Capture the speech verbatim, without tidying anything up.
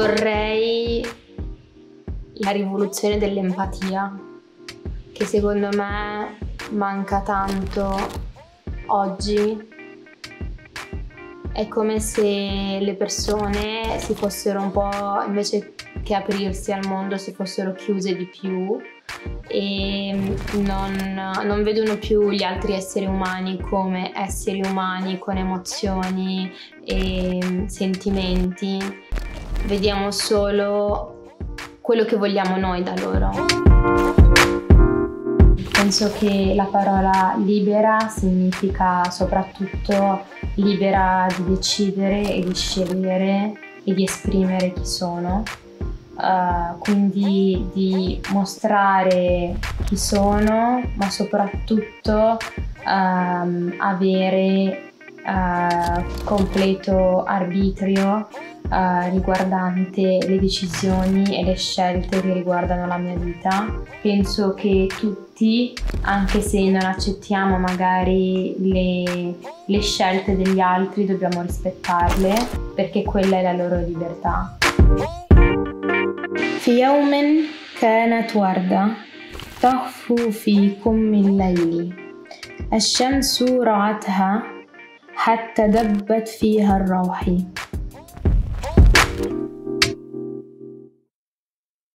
Vorrei la rivoluzione dell'empatia, che secondo me manca tanto oggi. È come se le persone si fossero un po', invece che aprirsi al mondo, si fossero chiuse di più e non, non vedono più gli altri esseri umani come esseri umani con emozioni e sentimenti. Vediamo solo quello che vogliamo noi da loro. Penso che la parola libera significa soprattutto libera di decidere e di scegliere e di esprimere chi sono, uh, quindi di mostrare chi sono, ma soprattutto um, avere uh, completo arbitrio Uh, riguardante le decisioni e le scelte che riguardano la mia vita. Penso che tutti, anche se non accettiamo magari le, le scelte degli altri, dobbiamo rispettarle, perché quella è la loro libertà. في يوم كانت وردة تهفو في كم الليل الشمس رعتها حتى دبت فيها الروح